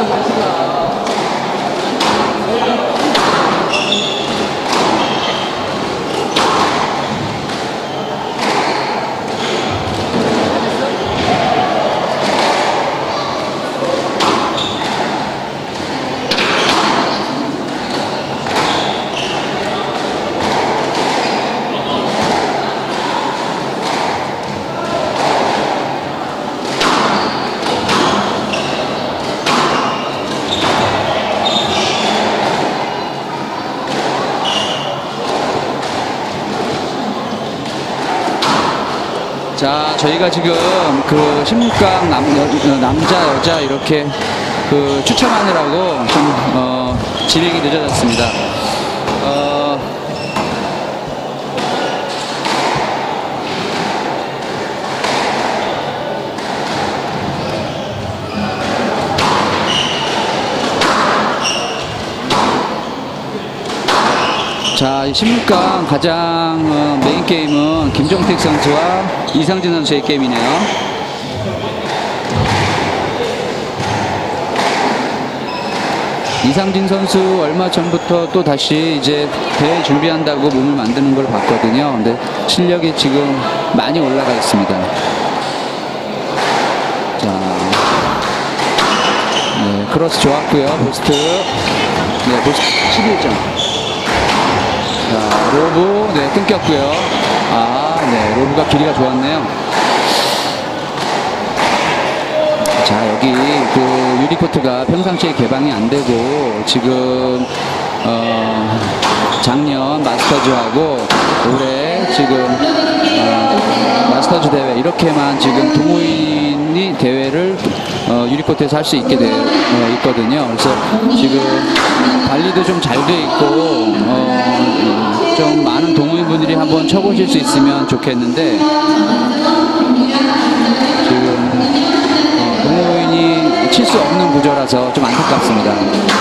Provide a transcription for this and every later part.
자, 저희가 지금 그 16강 남자, 여자 이렇게 그 추첨하느라고 좀 진행이 늦어졌습니다. 자, 16강 가장 메인 게임은 김종택 선수와 이상진 선수의 게임이네요. 이상진 선수 얼마 전부터 또 다시 이제 대회 준비한다고 몸을 만드는 걸 봤거든요. 근데 실력이 지금 많이 올라가 있습니다. 자, 네, 크로스 좋았고요. 보스트. 네, 보스트 11점. 자, 로브, 네, 끊겼고요. 아, 네, 로브가 길이가 좋았네요. 자, 여기 그 유리코트가 평상시에 개방이 안 되고 지금 작년 마스터즈하고 올해 지금 마스터즈 대회 이렇게만 지금 동호인이 대회를 유리코트에서 할 수 있게 되어 있거든요. 그래서 지금 관리도 좀 잘 돼 있고 좀 많은 동호인분들이 한번 쳐보실 수 있으면 좋겠는데 지금 동호인이 칠 수 없는 구조라서 좀 안타깝습니다.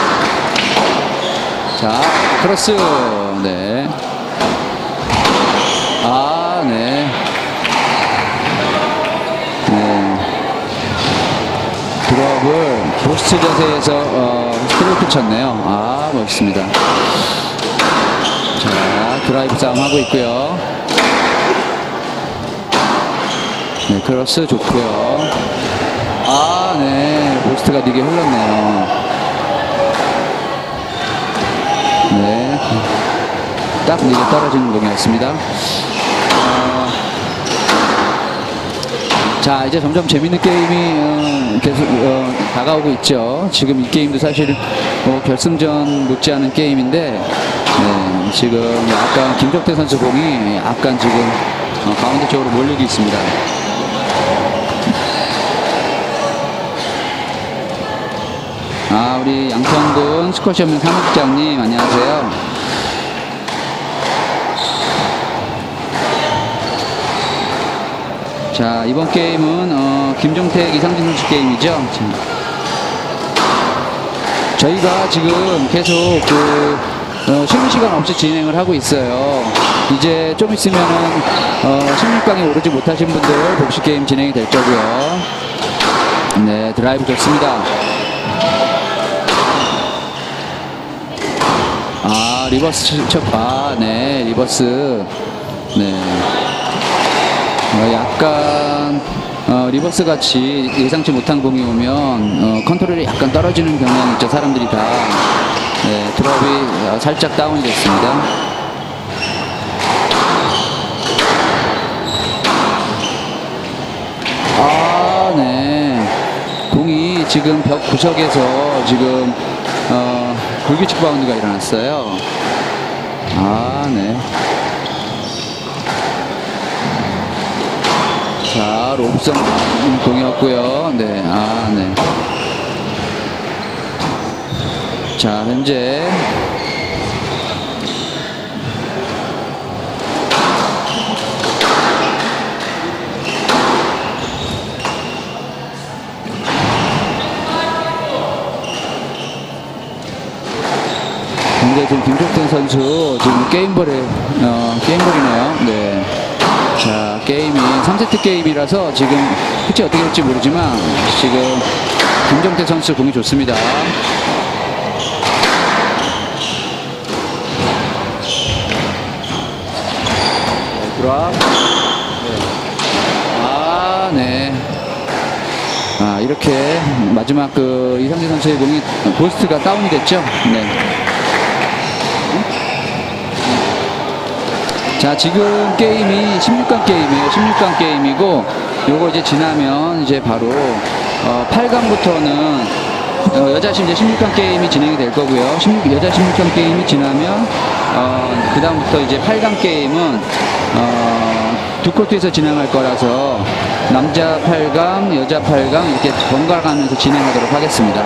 자, 크로스. 네. 아, 네. 네. 드롭을 보스트 자세에서 스트로크 쳤네요. 아, 멋있습니다. 자, 드라이브 싸움 하고 있고요. 네, 크로스 좋고요. 아, 네, 보스트가 되게 흘렀네요. 네, 딱 이제 떨어지는 공이었습니다. 자, 이제 점점 재밌는 게임이 계속 다가오고 있죠. 지금 이 게임도 사실 결승전 못지않은 게임인데 네, 지금 약간 김종택 선수 공이 약간 지금 가운데 쪽으로 몰리고 있습니다. 아, 우리 양평군 스쿼시업면 사무국장님 안녕하세요. 자, 이번 게임은 김종택 이상진 선수 게임이죠. 저희가 지금 계속 쉬는 시간 없이 진행을 하고 있어요. 이제 좀 있으면은 16강에 오르지 못하신 분들 복식 게임 진행이 될 거고요. 네, 드라이브 좋습니다. 아, 리버스 첫, 아, 네, 리버스. 네. 약간 리버스 같이 예상치 못한 공이 오면 컨트롤이 약간 떨어지는 경향이 있죠. 사람들이 다. 네, 드롭이 살짝 다운이 됐습니다. 아, 네. 공이 지금 벽 구석에서 지금 불규칙 바운드가 일어났어요. 아, 네. 자, 로브성 공이었고요. 네, 아, 네. 자, 현재 지금 김종택 선수 지금 게임볼이네요. 네. 자, 게임이 3세트 게임이라서 지금 끝이 어떻게 될지 모르지만 지금 김정태 선수 공이 좋습니다. 들어와. 네. 이렇게 마지막 이상재 선수의 공이 고스트가 다운이 됐죠. 네. 자, 지금 게임이 16강 게임이에요. 16강 게임이고, 요거 이제 지나면 이제 바로 8강부터는 여자 이제 16강 게임이 진행이 될 거고요. 여자 16강 게임이 지나면 그 다음부터 이제 8강 게임은 두 코트에서 진행할 거라서 남자 8강, 여자 8강 이렇게 번갈아 가면서 진행하도록 하겠습니다.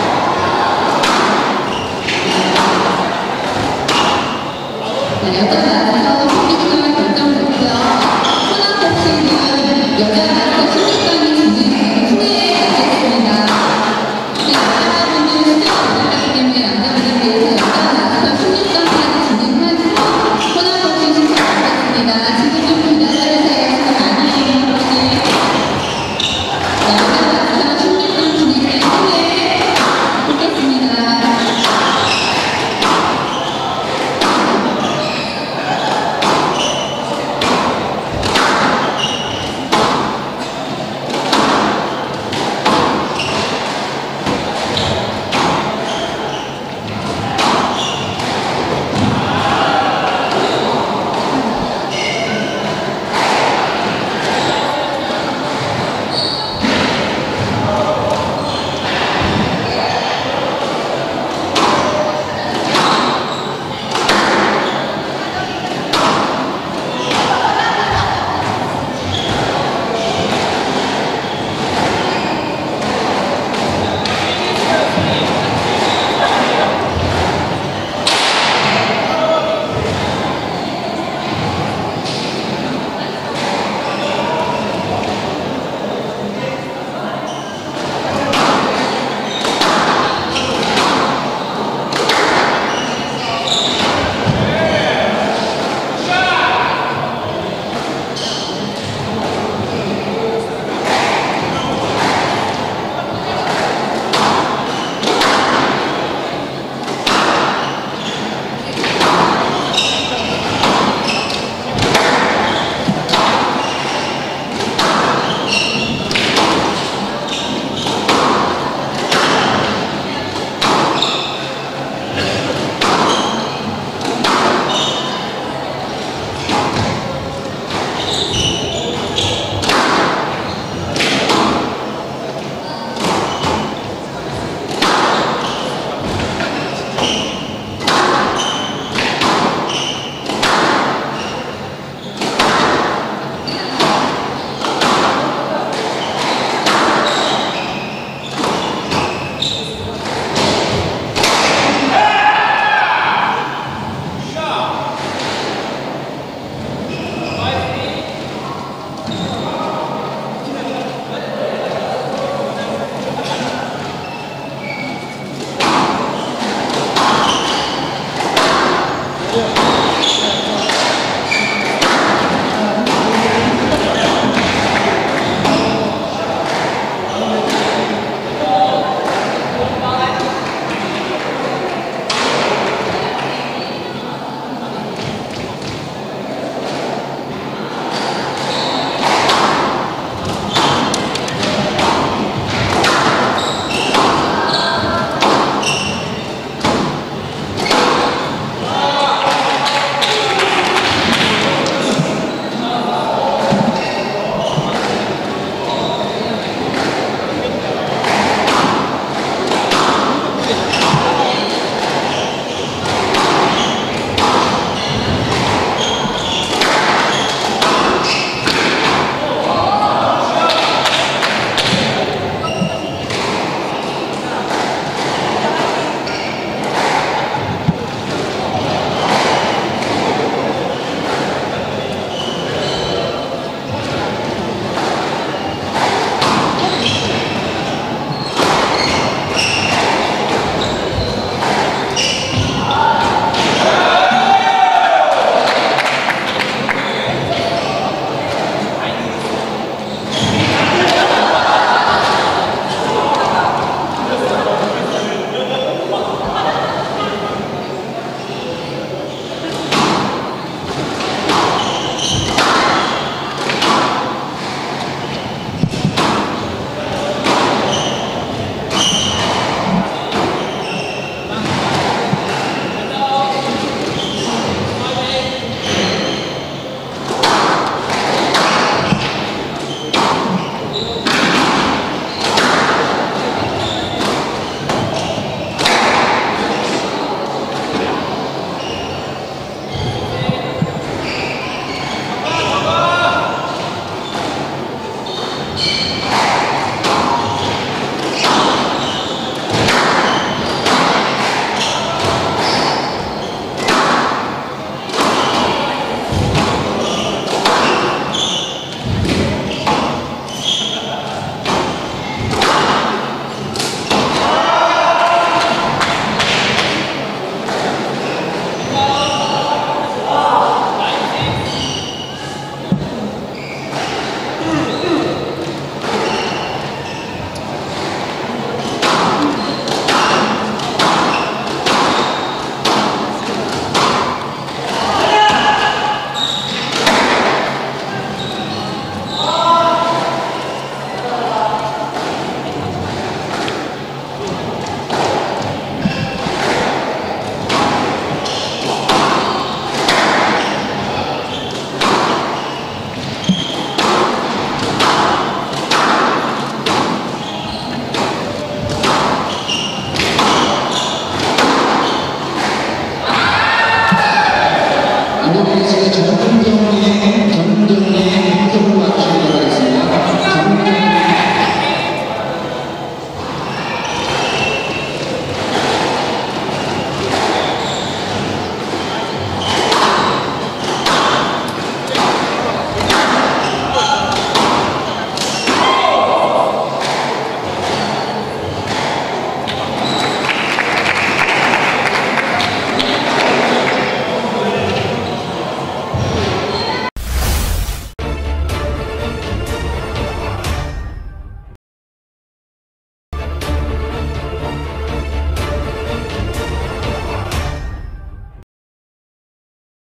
네,